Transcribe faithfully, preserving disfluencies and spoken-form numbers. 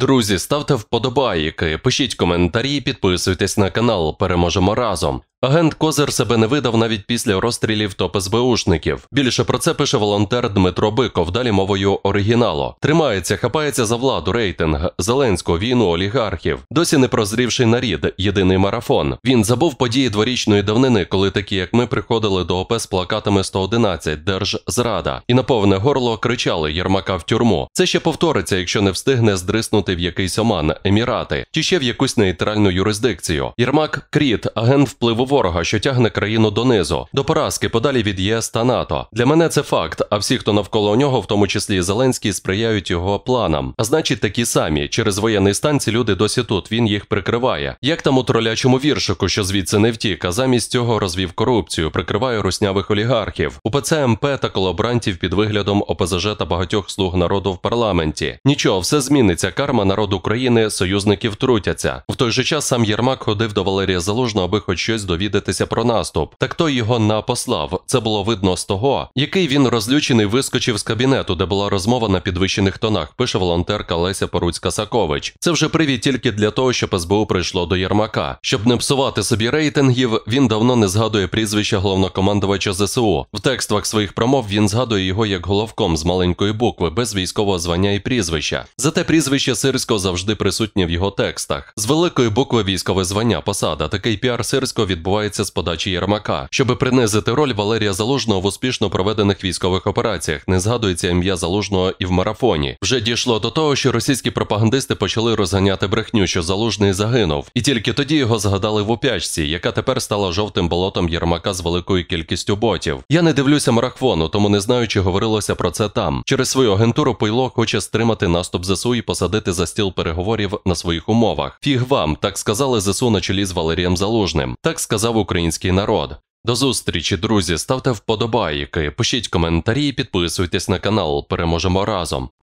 Друзі, ставте вподобайки, пишіть коментарі, підписуйтесь на канал, переможемо разом. Агент Козир себе не видав навіть після розстрілів топ ес бе ушників. Більше про це пише волонтер Дмитро Биков, далі мовою оригіналу. Тримається, хапається за владу, рейтинг, Зеленського, війну, олігархів. Досі не прозрівший нарід, єдиний марафон. Він забув події дворічної давнини, коли такі, як ми, приходили до ОП з плакатами сто одинадцять, Держзрада. І на повне горло кричали Єрмака в тюрму. Це ще повториться, якщо не встигне здриснути в якийсь Оман, Емірати, чи ще в якусь нейтральну юрисдикцію. Єрмак – кріт, агент впливу ворога, що тягне країну донизу, до поразки подалі від ЄС та НАТО. Для мене це факт, а всі, хто навколо нього, в тому числі Зеленський, сприяють його планам. А значить, такі самі. Через воєнний стан ці люди досі тут, він їх прикриває. Як там у тролячому віршику, що звідси не втік, а замість цього розвів корупцію, прикриває руснявих олігархів, УПЦ ем пе та колаборантів під виглядом о пе зе же та багатьох слуг народу в парламенті. Нічого, все зміниться, карма народу України, союзники втрутяться. В той же час сам Єрмак ходив до Валерія Залужного, аби хоч щось довідатися про наступ. Так той його напослав. Це було видно з того, який він розлючений вискочив з кабінету, де була розмова на підвищених тонах, пише волонтерка Леся Поруцька-Сакович. Це вже привід тільки для того, щоб ес бе у прийшло до Єрмака. Щоб не псувати собі рейтингів, він давно не згадує прізвища головнокомандувача зе се у. В текстах своїх промов він згадує його як головком з маленької букви, без військового звання і прізвища. Зате прізвище Сирського завжди присутнє в його текстах. З великої букви військове звання, посада. Такий піар Сирського відбувається з подачі Єрмака. Щоби принизити роль Валерія Залужного в успішно проведених військових операціях, не згадується ім'я Залужного і в марафоні. Вже дійшло до того, що російські пропагандисти почали розганяти брехню, що Залужний загинув. І тільки тоді його згадали в упячці, яка тепер стала жовтим болотом Єрмака з великою кількістю ботів. Я не дивлюся марафону, тому не знаю, чи говорилося про це там. Через свою агентуру Пуйло хоче стримати наступ зе се у і посадити за стіл переговорів на своїх умовах. Фіг вам, так сказали зе се у на чолі з Валерієм Залужним. Так сказав український народ. До зустрічі, друзі, ставте вподобайки, пишіть коментарі, підписуйтесь на канал, переможемо разом.